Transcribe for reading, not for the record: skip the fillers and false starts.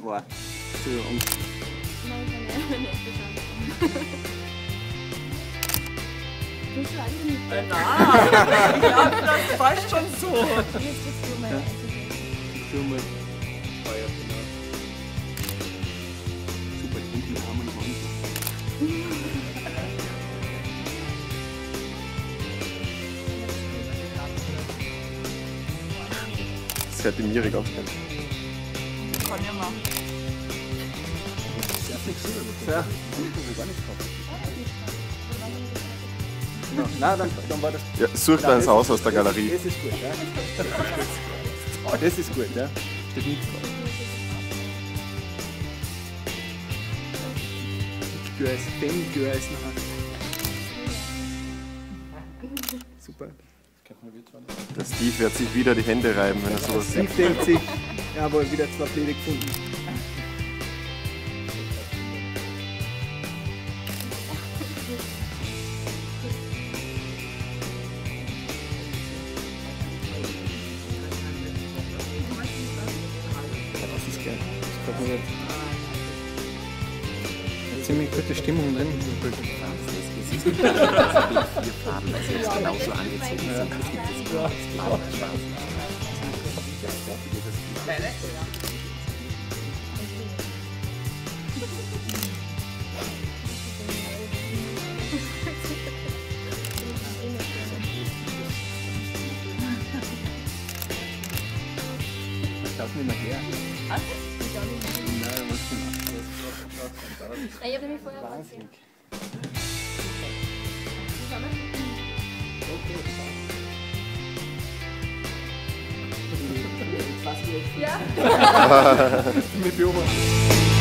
war. So, und Nein, kann ich nicht verstanden. Du bist alle nicht. Nein, ich glaube, das passt schon so. Jetzt bist du mal schon mal Feuer, genau. Super, die unten haben wir noch an. Das hört die Miri ganz gerne. Kann ich machen. Sehr flexibel. Sehr. Gar nicht drauf. Nein, dann war das. Ja, such da eins aus der Galerie. Das ist gut, ja. Das ist gut, ja. Steht nichts drauf. Big Girls, Femme Girls nachher. Super. Der Steve wird sich wieder die Hände reiben, wenn er sowas Steve sieht. denkt sich, jawohl, wieder zwei Pläne gefunden. Das ist geil. Das gefällt mir jetzt. Eine ziemlich gute Stimmung drin im Bild. Vier Farben, dass wir jetzt genauso angezogen sind. Es gibt jetzt blau, blau, schwarz. Ich darf nicht mehr her. Was? Nein, was gemacht. Ich habe nämlich vorher Wahnsinnig. Ja. Mit beobachten.